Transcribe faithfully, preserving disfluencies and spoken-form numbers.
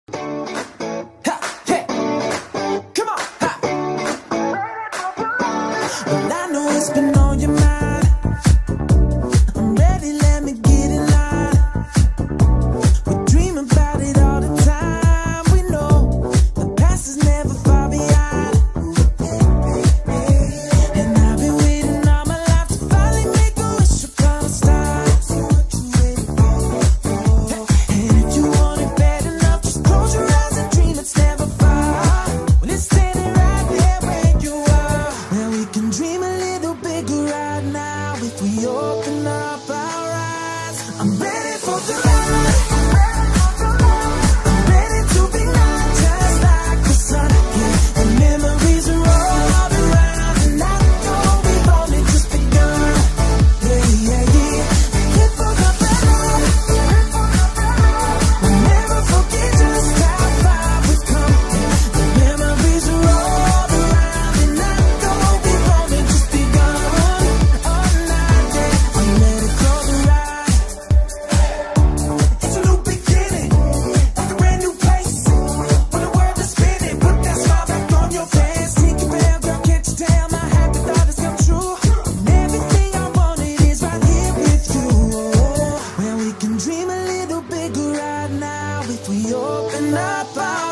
Ha, hey, come on, ha. Well, I know it's been on your mind. I'm ready, let me get in line. We dream about it all the time. We know the past is never far behind. And I've been waiting all my life to finally make a wish upon a star. And if you want it bad enough, just close your eyes and dream it's never far. When it's standing right there where you are, well, we can dream a little bigger right now if we open up our eyes. I'm ready for the ride. I'm ready to be not just like the sun. Yeah, and memories are all around, and I know we've only just begun. Yeah, yeah, yeah. Hit for the ride. We'll never forget just how far we've come. Yeah, the memories are all around, and I know we've only just begun. All night, yeah, I'm ready for the ride. It's a new beginning, like a brand new place. When the world is spinning, put that smile back on your face. Tinkerbell, girl, can't you tell my happy thought has come true? And everything I wanted is right here with you. Well, we can dream a little bigger right now if we open up our